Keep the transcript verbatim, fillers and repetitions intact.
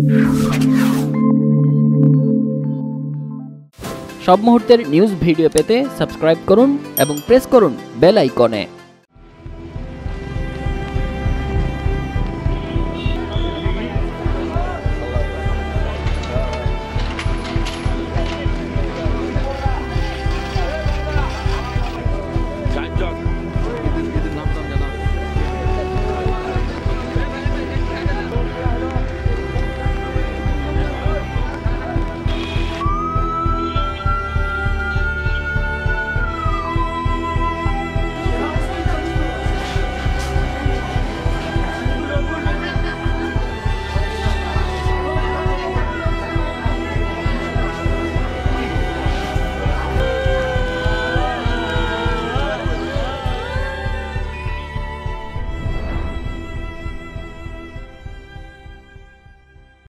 সব মুহূর্তের news video পেতে সাবস্ক্রাইব করুন এবং প্রেস করুন বেল আইকনে।